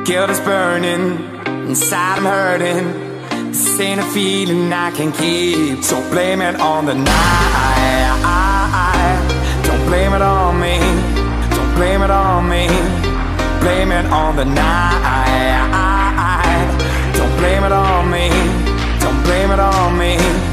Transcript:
Guilt is burning, inside I'm hurting. This ain't a feeling I can keep. So blame it on the night. Don't blame it on me. Don't blame it on me. Blame it on the night. Don't blame it on me. Don't blame it on me.